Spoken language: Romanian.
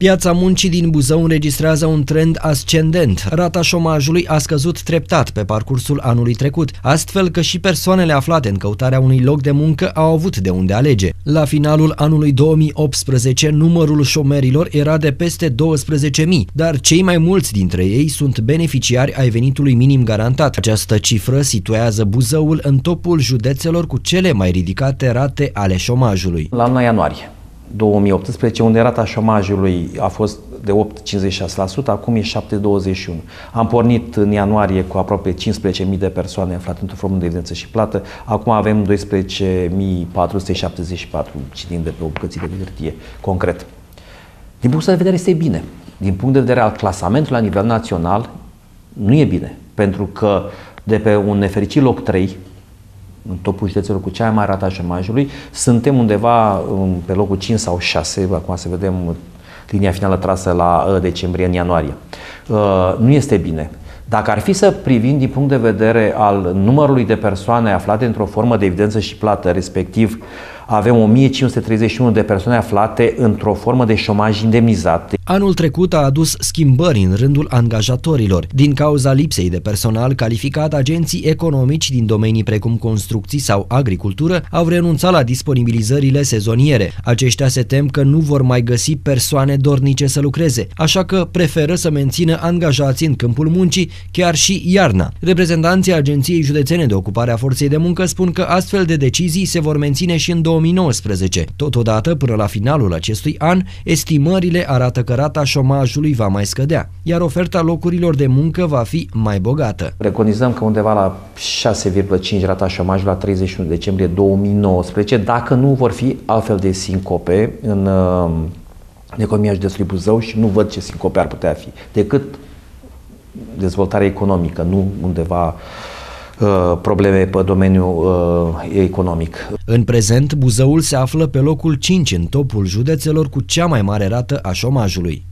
Piața muncii din Buzău înregistrează un trend ascendent. Rata șomajului a scăzut treptat pe parcursul anului trecut, astfel că și persoanele aflate în căutarea unui loc de muncă au avut de unde alege. La finalul anului 2018, numărul șomerilor era de peste 12.000, dar cei mai mulți dintre ei sunt beneficiari ai venitului minim garantat. Această cifră situează Buzăul în topul județelor cu cele mai ridicate rate ale șomajului. La luna ianuarie 2018, unde rata șomajului a fost de 8,56%, acum e 7,21%. Am pornit în ianuarie cu aproape 15.000 de persoane aflate într-o formă de evidență și plată, acum avem 12.474, citind de pe o bucățică de hârtie, concret. Din punct de vedere este bine. Din punct de vedere al clasamentului la nivel național, nu e bine, pentru că de pe un nefericit loc 3, în topul județelor cu cea mai mare rată a șomajului, suntem undeva pe locul 5 sau 6, acum să vedem linia finală trasă la decembrie, în ianuarie. Nu este bine. Dacă ar fi să privim din punct de vedere al numărului de persoane aflate într-o formă de evidență și plată, respectiv avem 1531 de persoane aflate într-o formă de șomaj indemnizat. Anul trecut a adus schimbări în rândul angajatorilor. Din cauza lipsei de personal calificat, agenții economici din domenii precum construcții sau agricultură au renunțat la disponibilizările sezoniere. Aceștia se tem că nu vor mai găsi persoane dornice să lucreze, așa că preferă să mențină angajați în câmpul muncii chiar și iarna. Reprezentanții Agenției Județene de Ocupare a Forței de Muncă spun că astfel de decizii se vor menține și în 2019. Totodată, până la finalul acestui an, estimările arată că rata șomajului va mai scădea, iar oferta locurilor de muncă va fi mai bogată. Preconizăm că undeva la 6,5 rata șomajului la 31 decembrie 2019, dacă nu vor fi altfel de sincope în economia județului Buzău, și nu văd ce sincope ar putea fi, decât dezvoltarea economică, nu undeva probleme pe domeniul economic. În prezent, Buzăul se află pe locul 5 în topul județelor cu cea mai mare rată a șomajului.